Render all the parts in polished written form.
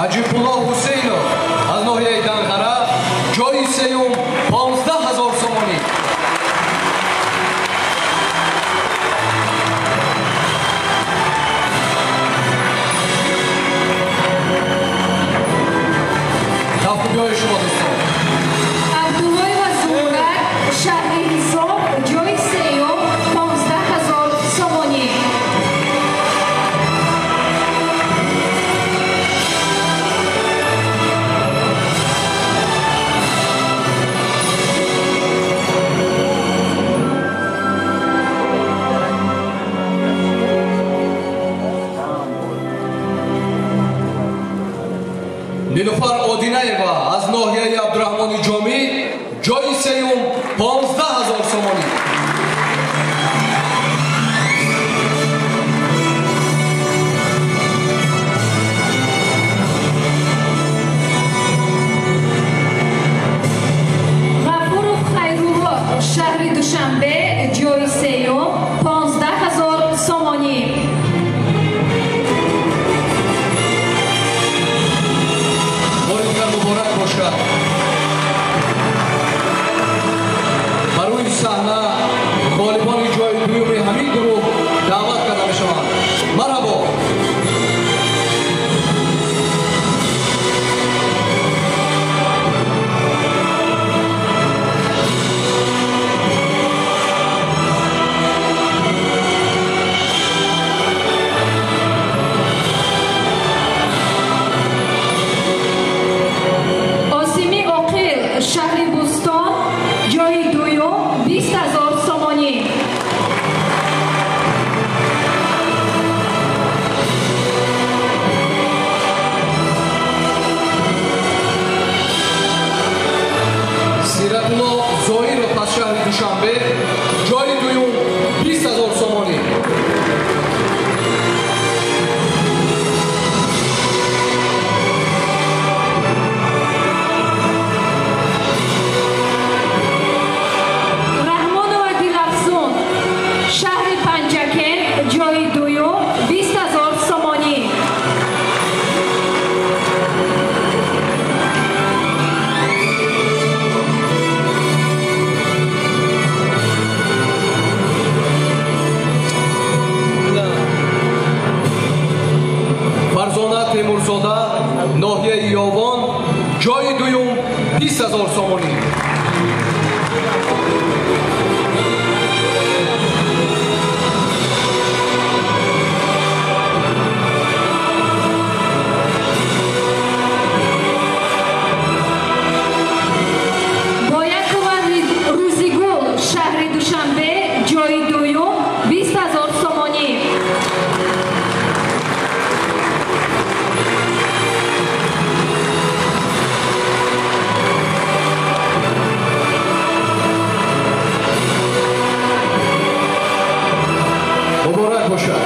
Аҷипулло Ҳусейнов аз ноҳияи Данғара ҷойи сеюм 15,000 сомонӣ. Тавқиёи шумо дӯстон. Абдуллоева Зумрад, шаҳри Ҳисоб, ҷойи сеюм 15,000 сомонӣ. Нилуфар Одинаева аз ноҳияи Абдураҳмони Ҷомӣ ҷойи сеюм 15,000 сомонӣ. Ғафуров Хайрулло, шаҳри Душанбе, ҷойи сеюм 15,000 сомонӣ. Боридгар муборак бошад. Бар рӯи саҳна ғолибони ҷойи дуюми ҳамин гурӯҳ даъват карда мешаванд. Марҳабо. Осими Оқил, шаҳри Бӯстон, ҷойи дуюм 20,000 сомонӣ. Сиратулло Зоиров аз шаҳри Душанбе ҷойи дуюм 20,000 сомонӣ. Раҳмонова Дилафзун, шаҳри Панҷакен, ҷойи дуюм 20,000 сомонӣ. Фарзона Темурзода ноҳияи Ёвон ҷойи дуюм 20,000 сомонӣ. Боякова Рӯзигул, шаҳри Душанбе, ҷойи дуюм 20,000 сомонӣ. муборак бошад.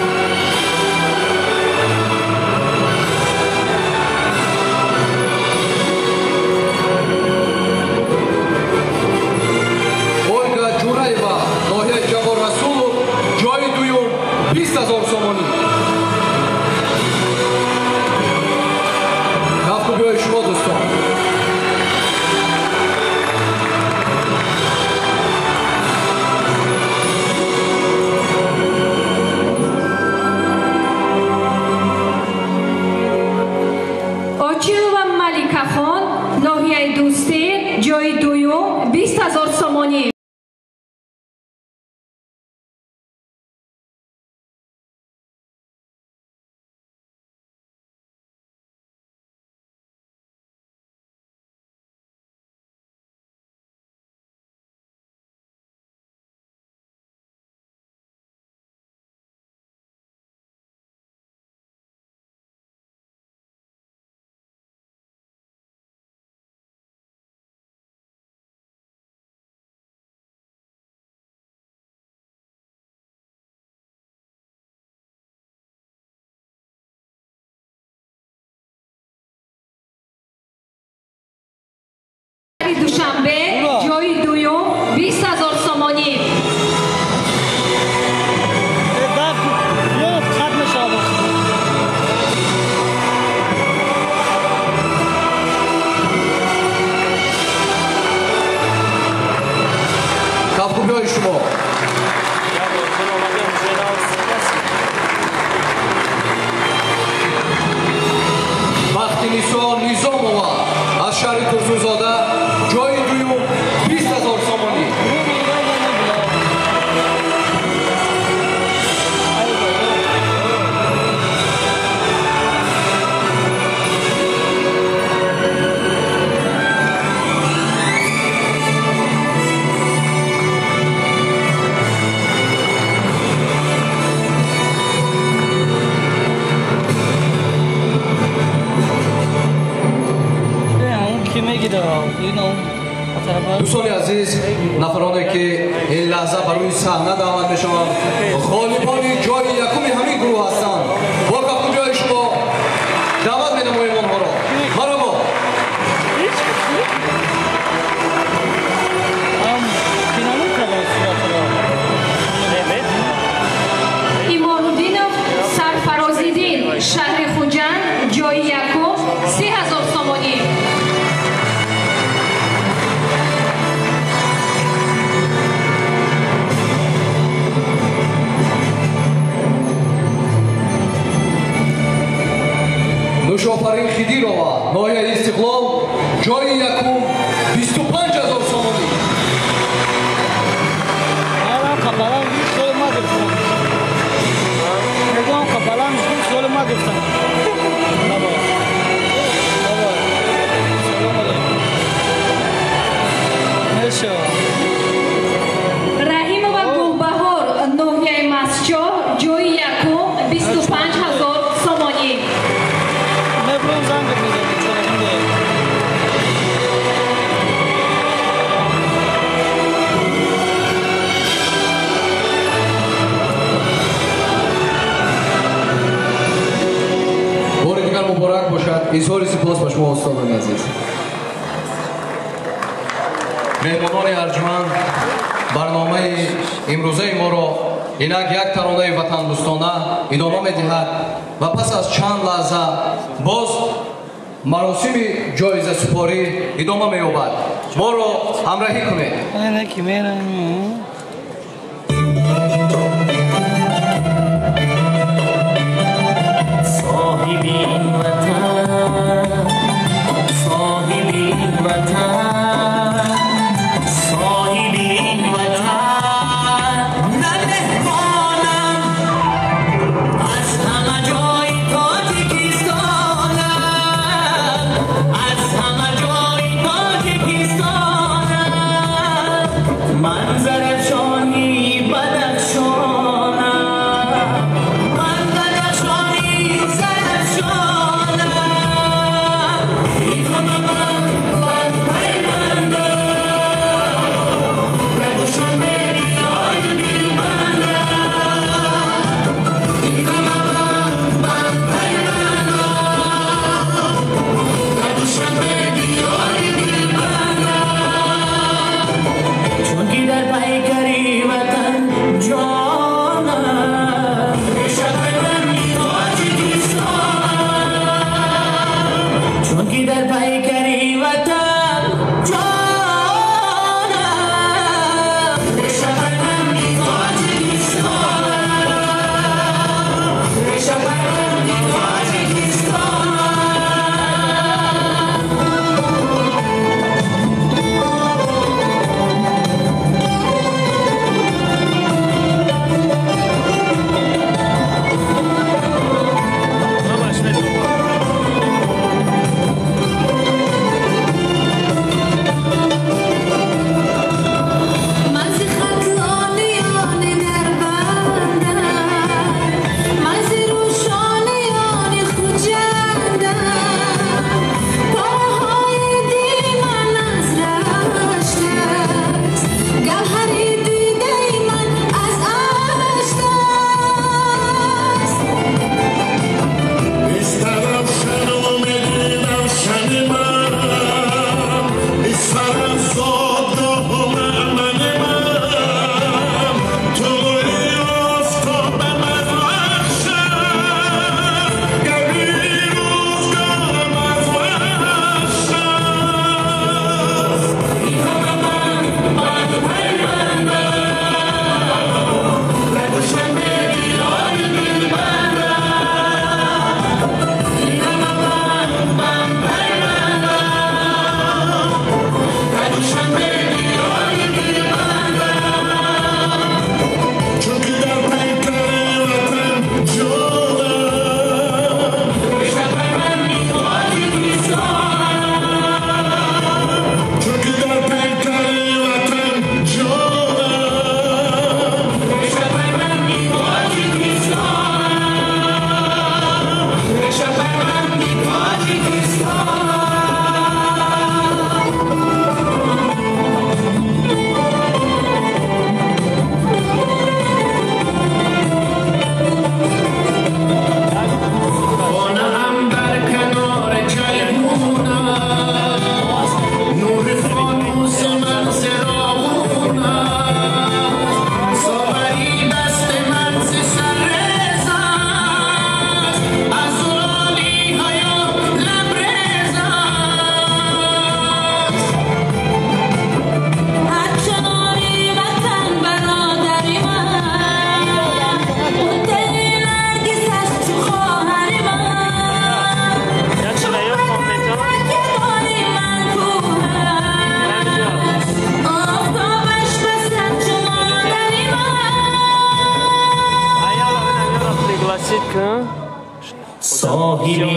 Ольга Ҷураева, ноҳияи Ҷавор Расулов ҷойи дуюм 20,000 сомонӣ. Тавқиёи шумо дӯстон. Очилова Маликахон, ноҳияи Дӯстӣ, ҷойи дуюм 20,000 сомонӣ. Душанбе, ҷойи дуюм 20,000 сомонӣ. دوستان عزیز، نفرانی که این لحظه برای صحنه دعوت میشوند غالبان جای یکم همین گروه هستند. با کف جای شما دعوت می‌نماییم آنها را. مرحبا. ایمان‌الدینов Sarfarozidin شهر خوجند جای یکم 30,000 سامانی. نوشافرین خیدیرова ناحیه استقلال جای یکم 25,000 سامانی. Rahimova Gulbahor ناحیه مسجد جای یکم 25,000 سامانی. بار دیگر مبارک باشد. اظهار سپاس به شما استادان عزیز. مهمانان ارجمند، برنامه امروزه ما را اینک یک ترانه وطن دوستانه ادامه می‌دهد و پس از چند لحظه باز مراسم جایزه سپاری ادامه می‌یابد. ما را همراهی کنید. منظرش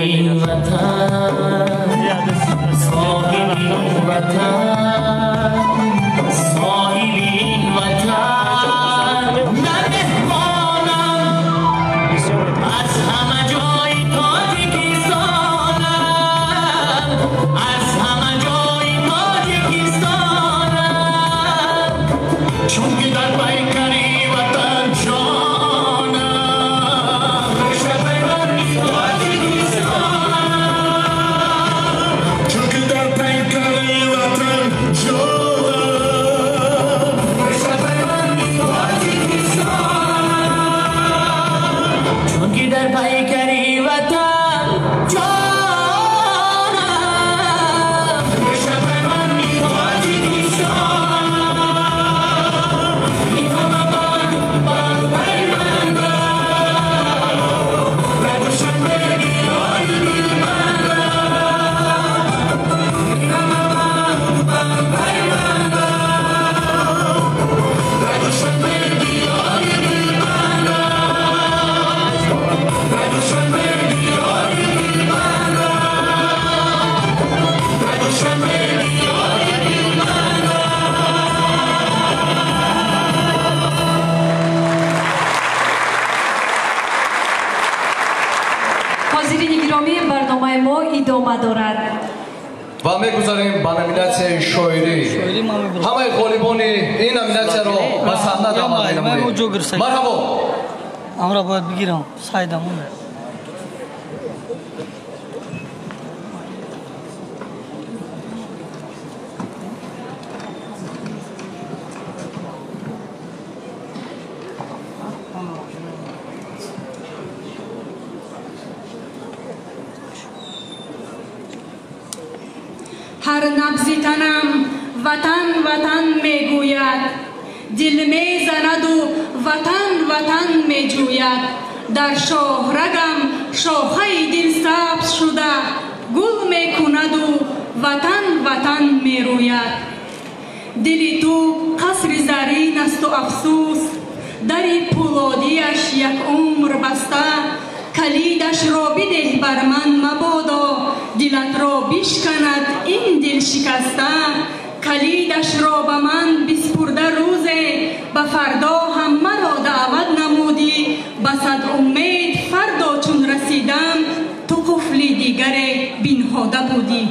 این وطن صاحب این وطن صاحب این وطن نه مهمانم از همه جای تاجیکستانم از همه جای تاجیکستانم چون که در پیکری وطن جانم چون که در پیکری وطن چون که در پیکری وطن جانم حاضرین گرامی برنامه ما ادامه دارد و میگذاریم به نامیناسیون شاعری همه غالبان این نامیناسیون رو به صحنه دعوت می‌نماییم. مرحبا. আমরা باید بگیرم سایدمون هر نبض تنم وطن وطن میگوید دل میزند و وطن وطن میجوید در شاه رگم شاخه دل سبز شده گل میکند و وطن وطن میروید دل تو قصر زرین است و افسوس در پولادیش یک عمر بسته کلیدش را بده بر من مبادا دلت را بشکند این دل شکسته کلیدش را به من بسپرده روزه به فردا هم مرا دعوت نمودی به صد امید فردا چون رسیدم تو قفل دیگر بنهاده بودی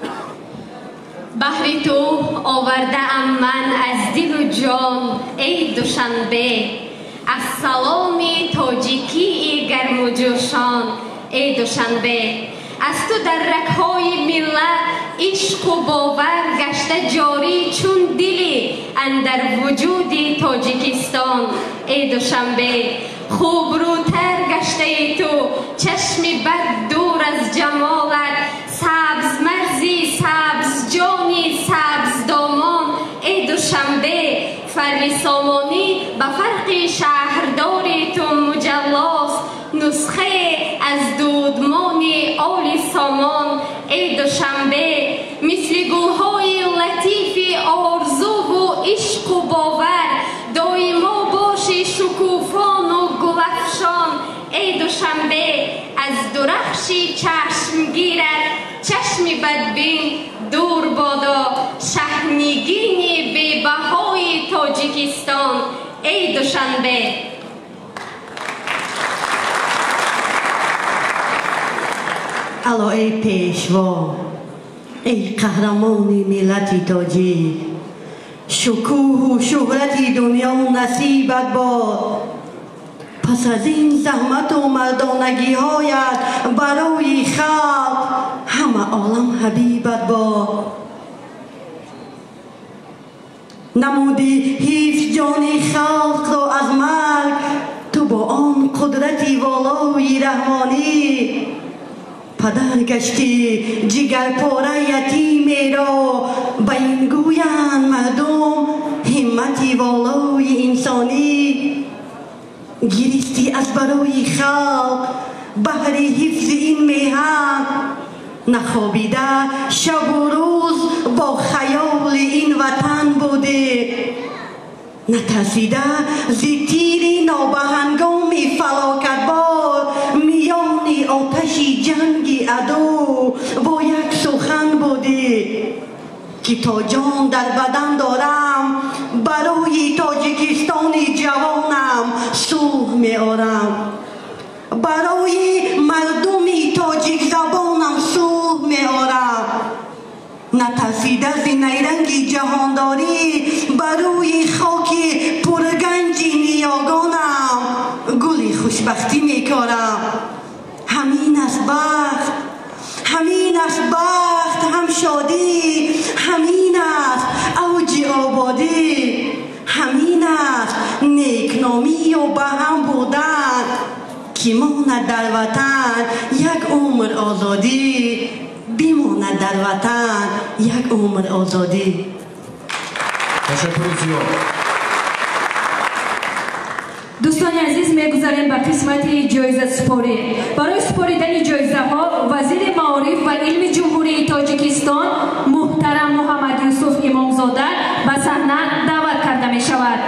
بهر تو آورده ام من از دل و جان ای دوشنبه از سلام تاجیکی گرم و جوشان ای دوشنبه از تو در رگ‌های ملت عشق و باور گشته جاری چون دلی اندر وجود تاجیکستان ای دوشنبه خوبروتر گشته تو چشم بد دور از جمالت سبز مرزی سبز جانی سبز دامان ای دوشنبه فر سامانی به فرق شهرداری تو مجلاست نسخه از دودمان آل سامان ای دوشنبه مثل گلهای لطیف آرزو و عشق و باور دایما باشی شکوفان و گلفشان ای دوشنبه از درخشی چشمگیرت چشم بدبین دور بادا شهنگین بی بهای تاجیکستان ای دوشنبه الا ای پیشوا ای قهرمان ملت تاجیک شکوه و شهرت دنیا نصیبت باد پس از این زحمت و مردانگی هایت برای خلق همه عالم حبیبت باد نمودی حیف جان خلق را از مرگ تو با آن قدرتی والای رحمانی پدر گشتی جگر پاره یتیمی را بین گویند مردم همتی والای انسانی گریستی از برای خلق بهر حفظ این میهن نخوابیده شب و روز با خیال این وطن بوده نترسیده ز تیر نابهنگام فلاکت بار میان آتش جنگ عدو با یک سخن بودی که تا جان در بدن دارم برای تاجیکستان جوانم صلح می آرم، برای مردم تاجیک زبانم صلح می آرم. نترسیده ز نیرنگ جهانداری برای خاک پرگنج نیاگانم گل خوشبختی می کارم. همین است بخت، همین است بخت، هم شادی، همین است اوج آبادی، همین است نیکنامی و به هم بودن که ماند در وطن یک عمر آزادی، بماند در وطن یک عمر آزادی. تشکر زیاد. دوستان عزیز میگذاریم به قسمت جایزه سپاری. برای سپاریدن جایزه ها وزیر معارف و علم جمهوری تاجیکستان محترم محمد یوسف امامزاده به صحنه دعوت کرده می شود.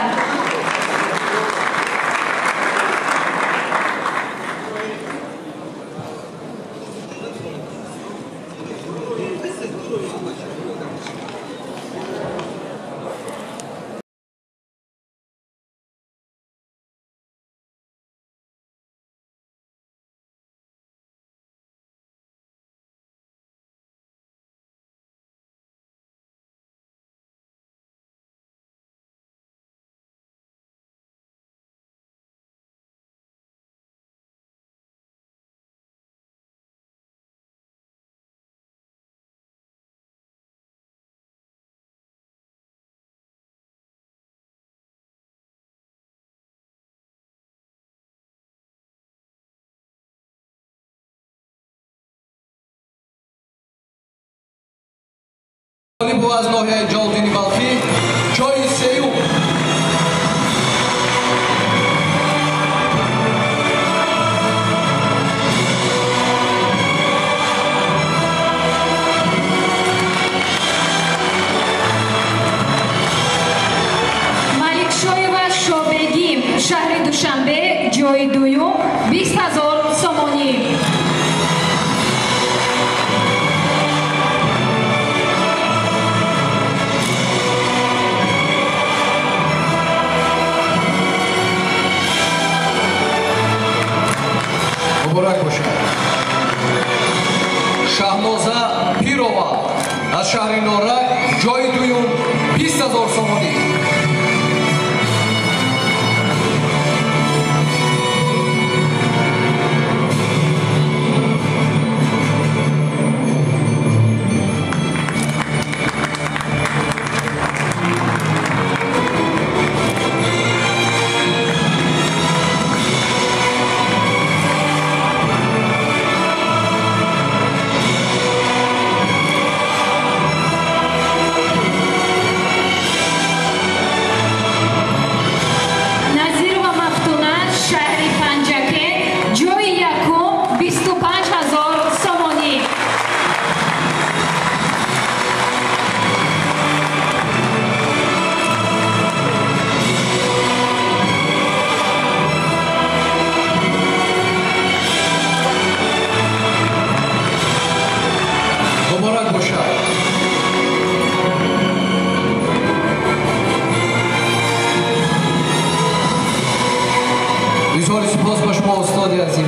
بو از ناحیه جالدینی بلخی جای سیوم ملکشاهیوه شابگیم شهر دوشنبه جای دوم 20,000 سومانی. مبارک باشد. شهنازه پیرова از شهر نارک جای دوم 20,000 سومانی. سپاس با شما استاد عزیز.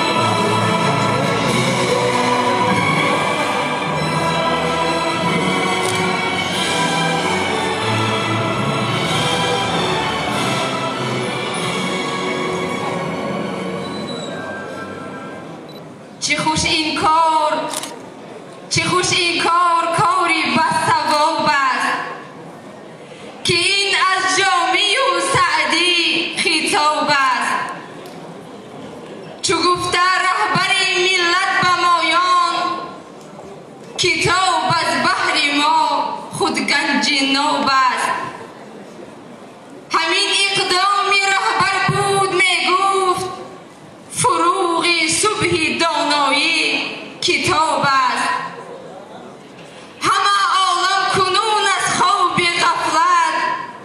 چه خوش این کار، چه خوش این کار کاری بس ثواب است که این از جامی و سعدی خطاب است. چو گفته رهبر ملت به مایان کتاب از بحر ما خود گنج ناب است. همین اقدام رهبر بود میگفت فروغ صبح دانایی کتاب است. همه عالم کنون از خواب غفلت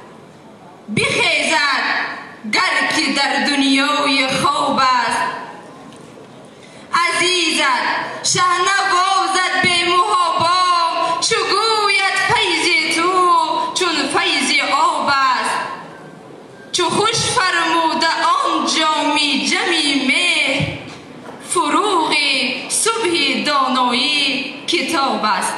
بخیزد گر که در دنیای خواب است. عزیزت شهنوازت به محابا چو گوید فیض تو چون فیض آب است چو خوش فرموده آن جامی جمی مهر فروغ صبح دانایی کتاب است.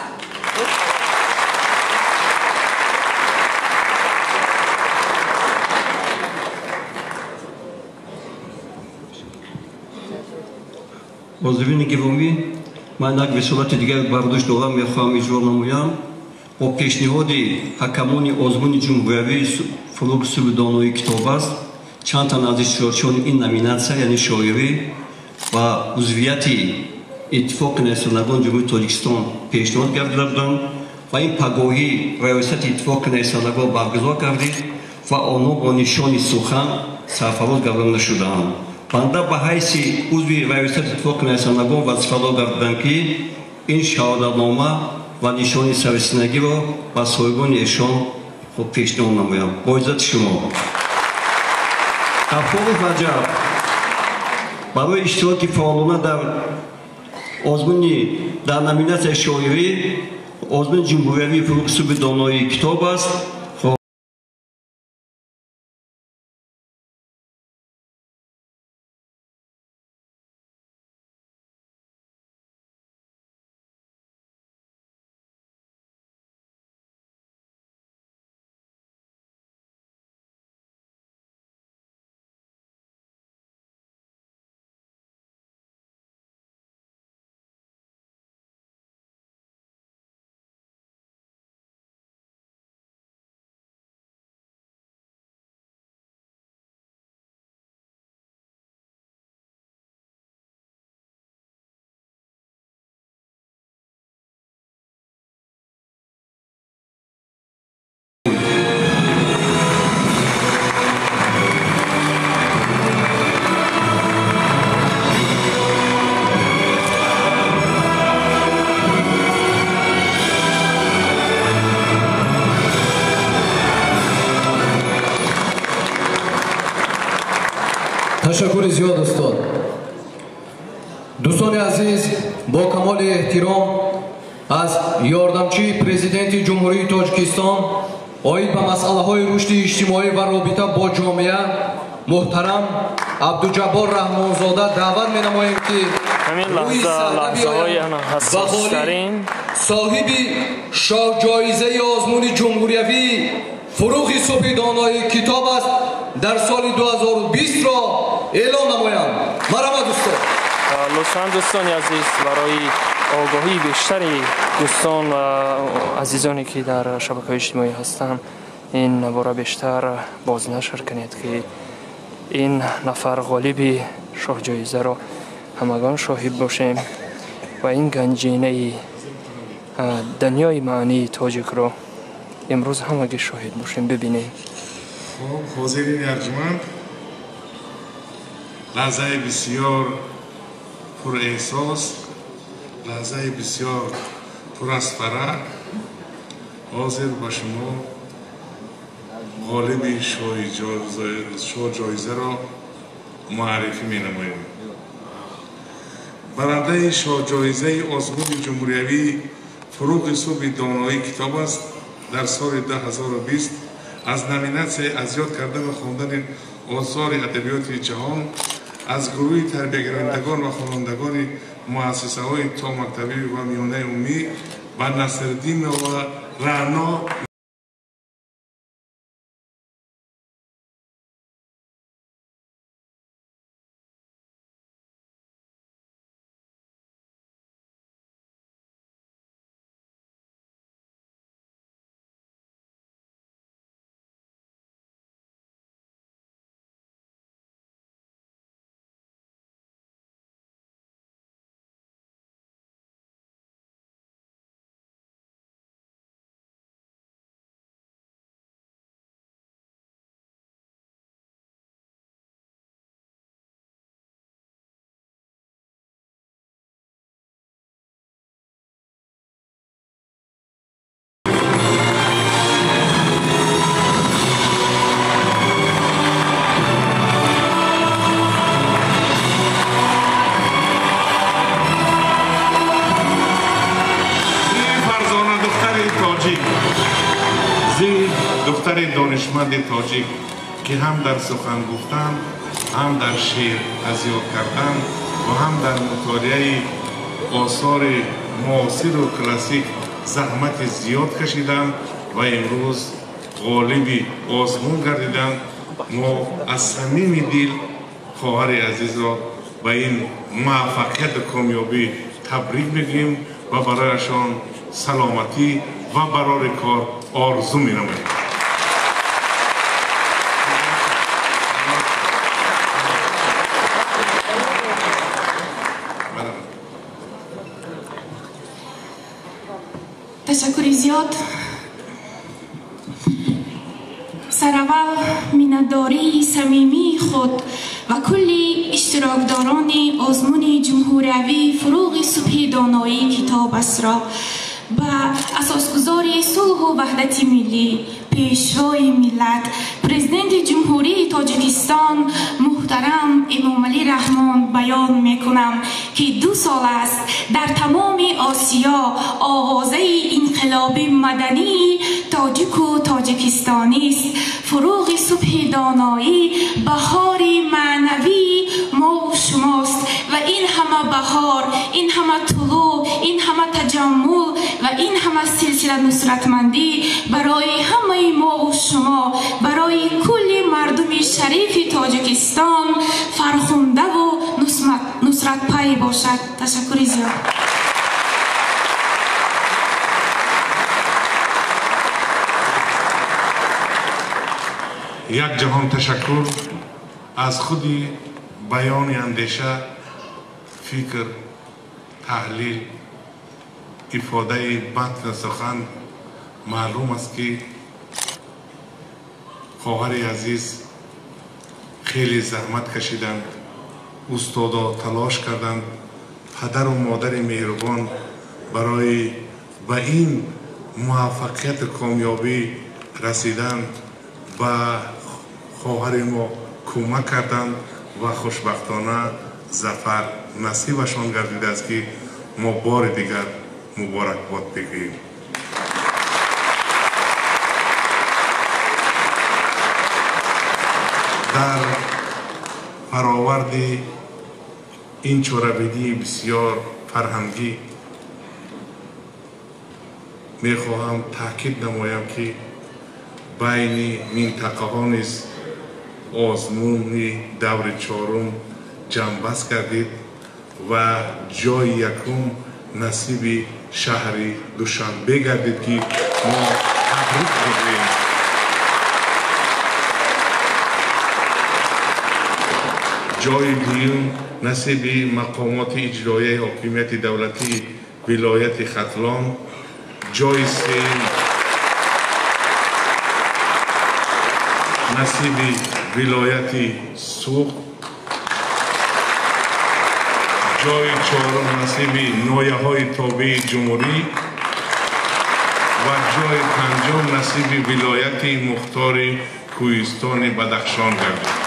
عضوین گرامی، من یک به صورت دیگر برداشت دارم میخواهم اجرا نمایم. با پیشنهاد حکمان آزمون جمهوری فروغ صبح دانایی کتاب است چند تن از اشتراکچیان این نامیناسیا یعنی شاعری و عضویت اتفاق نویسندگان جمهوری تاجیکستان پیشنهاد گردیدند و این پگاهی ریاست اتفاق نویسندگان برگزار گردید و آنها با نشان سخن سرفراز گردانده شدند. بنده به حیث عضو ریاست اتفاق نویسندگان وظیفه‌دار گردیدم که این شهادتنامه و نشان سررسیدگی را به صاحبان ایشان خود پیشنهاد نمایم. با اجازت شما. غفار رجب برای اشتراک فعالانه در آزمون در نامیناسیای شاعری آزمون جمهوری فروغ صبح دانایی کتاب است. تشکر زیاد استاد. دوستان عزیز، با کمال احترام از یاردمچی پرزیدنت جمهوری تاجیکستان اوید به مسئله های رشد اجتماعی و رابطه با جامعه محترم عبدالجبار رحمانزاده دعوت می نماییم که همین لحظه های حساس ترین صاحب شاه جایزه آزمون جمهوری فروغ صبح دانایی کتاب است در سال 2020 را اعلام نمایم. مرحبا دوستان. لطفاً دوستان عزیز برای آگاهی بیشتری دوستان و عزیزانی که در شبکه‌های اجتماعی هستند این باره بیشتر بازنشر کنید که این نفر غالب شاه جایزه را همگان شاهد باشیم و این گنجینه دنیای معنی تاجیک را امروز همگی شاهد باشیم ببینیم. خب حاضرین ارجمند، لحظه بسیار پر احساس، لحظه بسیار پر از فرح حاضر با شما غالب شاه جایزه را معرفی می نماییم. برنده شاه جایزه آزمون جمهوری فروغ صبح دانایی کتاب است در سال 2020 از نامیناسیای از یاد کردن و خواندن آثار ادبیات جهان از گروه تربیت‌گرندگان و خوانندگان مؤسسه های تا مکتبی و میانه عمومی و نصرالدین و رعنا دختر دانشمند تاجیک که هم در سخن گفتن، هم در شعر ازیاد کردن و هم در مطالعه آثار معاصر و کلاسیک زحمت زیاد کشیدند و امروز غالب آزمون گردیدند. ما از صمیم دل خواهر عزیز را به این موفقیت کامیابی تبریک میگیم و برایشان سلامتی و برای کار آرزو می‌نماییم. تشکر زیاد. سراول مینداری صمیمی خود و کلی اشتراکداران آزمون جمهوری فروغ صبح دانایی کتاب اسرا با اساسگذاری صلح و وحدت ملی پیشروی ملت پرزیدنت جمهوری تاجیکستان محترم امامعلی رحمان بیان میکنم که 2 سال است در تمام آسیا آغازه انقلاب مدنی تاجیک و تاجیکستانی است. فروغ صبح دانایی بهار معنوی ما و شماست و این همه بهار، این همه طلوع، این همه تجمل و این همه سلسله نصرتمندی برای همه ما و شما، برای کل مردم شریف تاجیکستان فرخنده و نصرت پای باشد. تشکر زیاد. یک جهان تشکر از خودی بیان اندیشه، فکر، تحلیل، افاده متن سخن معلوم است که خواهر عزیز خیلی زحمت کشیدند، استادا تلاش کردند، پدر و مادر مهربان برای به این موفقیت کامیابی رسیدند و خواهر ما کمک کردند و خوشبختانه ظفر نصیبشان گردیده است که ما بار دیگر مبارکباد بگوییم. در برآورد این چورابیدی بسیار فرهنگی میخواهم تاکید نمایم که بین منطقه ها نیز آزمون دور 4 جنبست کردید و جای یکم نصیب شهر دوشنبه گردید که ما تبریک بگوییم. جای دوم نصیب مقامات اجرایی حاکمیت دولتی ولایت ختلان، جای سوم نصیب ولایت سوق، جای 4 نصیب نایه‌های تابع جمهوری و جای 5 نصیب ولایت مختار کوهستان بدخشان گردید.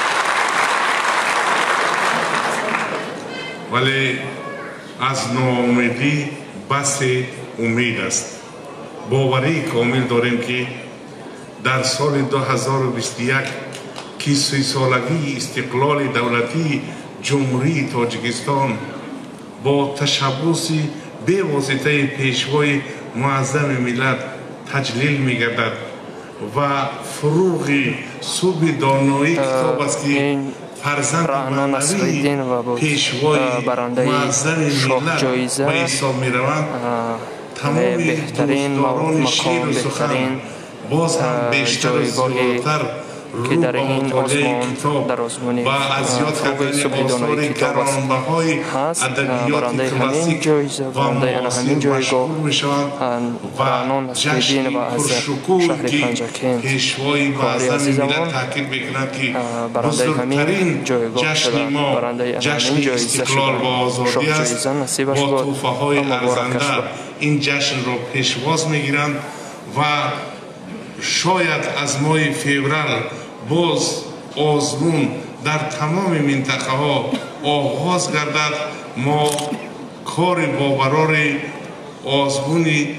ولی از ناامیدی بس امید است. باوری کامل داریم که در سال 2021 که 30 سالگی استقلال دولتی جمهوری تاجیکستان با تشبث به واسطه پیشوای معظم ملت تجلیل می‌گردد و فروغ صبح دانایی کتاب است که فرزند معنوی پیشوای معظم ملت و حساب می‌روند. تمام دوستداران شعر و سخن باز هم بیشتر و زیادتر که در این آزمون و از یاد کردن آثار گرانبهای ادبیات کلاسیک و معاصر مشهور میشوند و جشن پرشکوهی که پیشوای معظم ملت تاکید میکنند که بزرگترین جشن ما جشن استقلال و آزادی است. با تحفه های ارزنده این جشن را پیشواز میگیرند و شاید از ماه فوریه باز آزمون در تمام منطقه ها آغاز گردد. ما کار با برار آزمون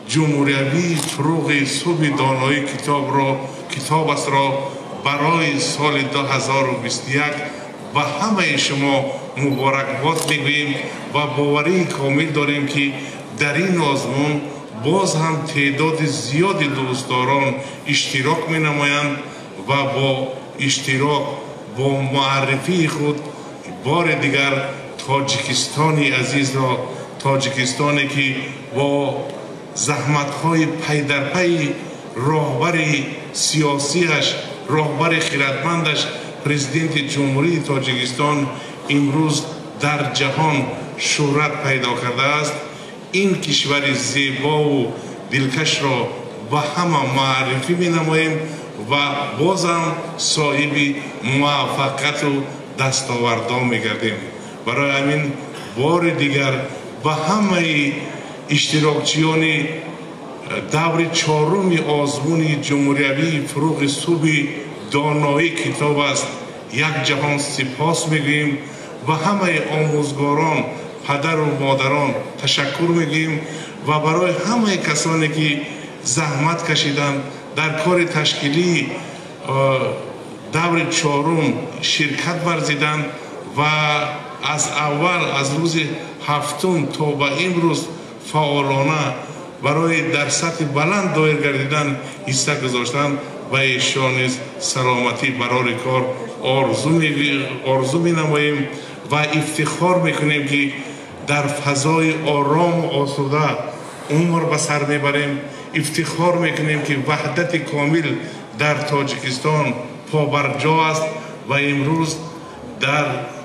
جمهوریوی فروغ صبح دانایی کتاب است را برای سال 2021 به همه شما مبارکباد میگوییم و باوری کامل داریم که در این آزمون باز هم تعداد زیادی دوستداران اشتراک می نمایند و با اشتراک با معرفی خود بار دیگر تاجیکستانی عزیز را، تاجیکستانی که با زحمت‌های پی در پی راهبر سیاسیش، راهبر خردمندش، پرزیدنت جمهوری تاجیکستان امروز در جهان شهرت پیدا کرده است، این کشور زیبا و دلکش را به همه معرفی می نماییم و بازم صاحب موفقیت و دستاوردها می گردیم. برای همین بار دیگر به همه اشتراکچیان دور چهارم آزمون جمهوریوی فروغ صبح دانایی کتاب است یک جهان سپاس میگوییم. و همه آموزگاران، پدر و مادران تشکر میگیم و برای همه کسانی که زحمت کشیدند در کار تشکیلی دور چهارم شرکت ورزیدند و از اول از روز هفتم تا به امروز فعالانه برای در سطح بلند دایر گردیدن حصه گذاشتند و ایشان نیز سلامتی برای کار آرزو می نماییم و افتخار میکنیم که در فضای آرام و آسوده عمر به سر میبریم. افتخار میکنیم که وحدت کامل در تاجیکستان پابرجا است و امروز در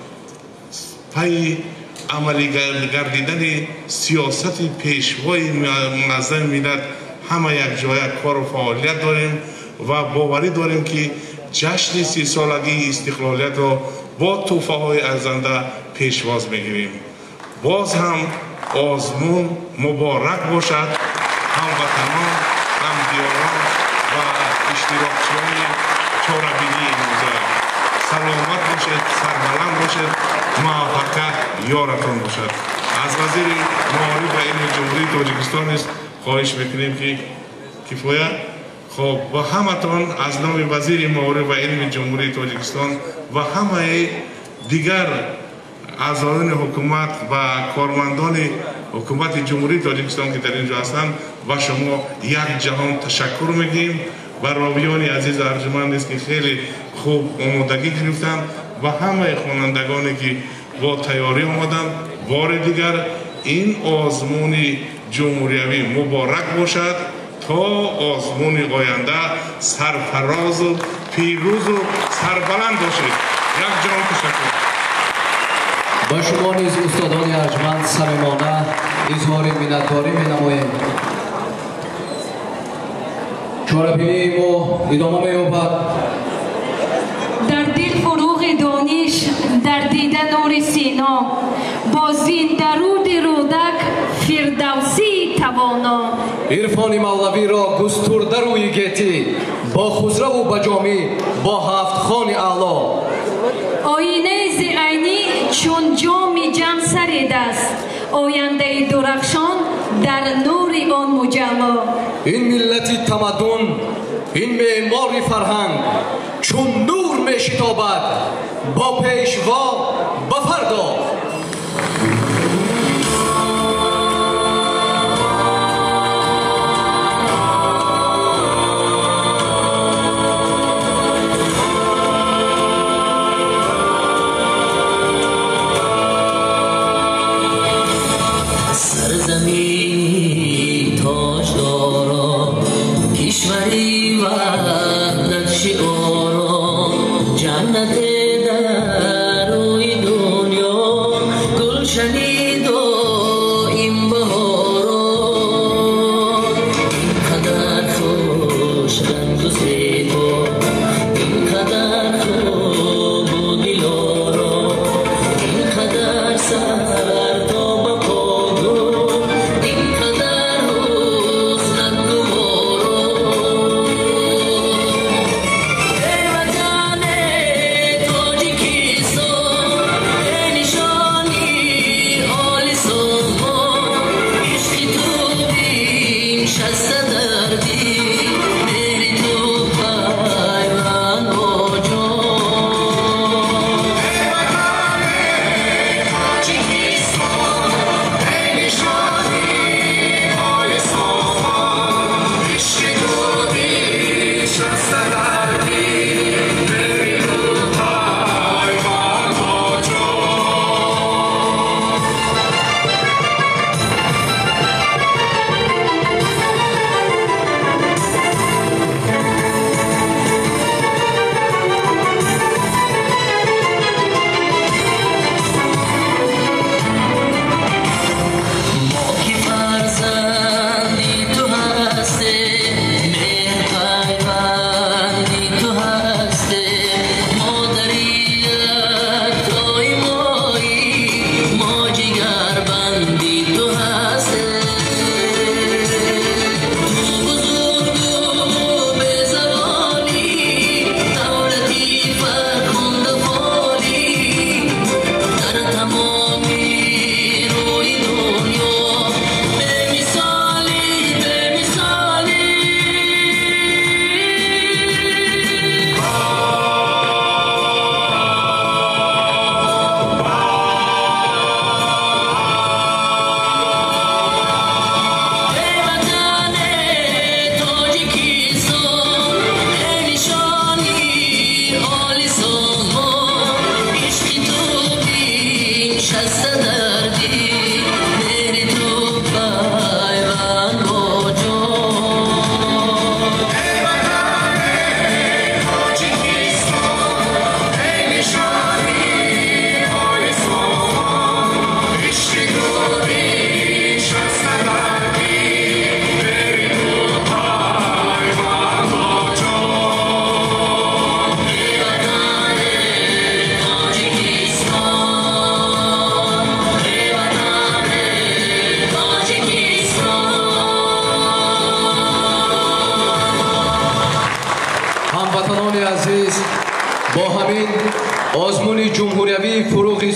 پی عملی گردیدن سیاست پیشوای منظم ملت همه یک جای کار و فعالیت داریم و باوری داریم که جشن 30 سالگی استقلالیت را با تحفه های ارزنده پیشواز میگیریم. باز هم آزمون مبارک باشد هموطنان، همدیاران و اشتراکچیان چهاربینی امروزه. سلامت باشد، سربلند باشد، موفقیت یارتان باشد. از وزیر معارف و علم جمهوری تاجیکستان است خواهش میکنیم که کفایت خب با همتان از نام وزیر معارف و علم جمهوری تاجیکستان و همه دیگر اعضایان حکومت و کارمندان حکومت جمهوری تاجیکستان که در اینجا هستند و شما یک جهان تشکر میگیم و راویان عزیز ارجمند است که خیلی خوب آمادگی گرفتند و همه خوانندگانی که با تیاری آمدند. بار دیگر این آزمون جمهوریوی مبارک باشد تا آزمون آینده سرفراز و پیروز و سربلند باشید. یک جهان تشکر. با شما نیز استادان ارجمند صمیمانه اظهار منتداری می‌نماییم. چهاربینی ما ادامه می‌یابد. در دل فروغ دانش، در دیده نور سینا، با زیندرود رودک فردوسی توانا. عرفان مولوی را گسترده روی گیتی، با خضره و بجامی، با هفت خان اعلا. آینه زعینی چون جام جم سرید است، آینده درخشان در نور آن مجلا. این ملت تمدن، این معمار فرهنگ چون نور می شتابد با پیشوا به فردا. سرزمینی تاجدارا، کشوری وحدت شعارا، جنت در روی دنیا، گلشنی دائم بهارا. اینقدر خوش رنگ و زیبا، اینقدر خوب و دلارا، اینقدر سر تا به پا، اینقدر حسن گوارا.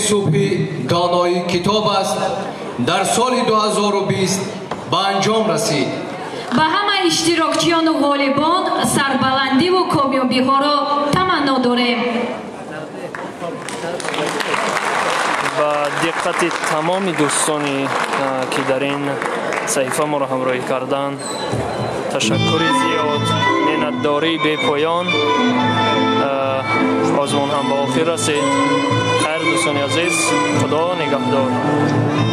صبحی دانایی کتاب است در سال 2020 به انجام رسید. به همه اشتراکچیان و غالبان سربلندی و کامیابی ها را تمنا داریم. با دقت تمام دوستانی که در این صحیفه ما را همراهی کردن تشکر زیاد، منتداری بی پایان. آزمون هم به آخر رسید. خیر دوستان عزیز، خدا نگهدار.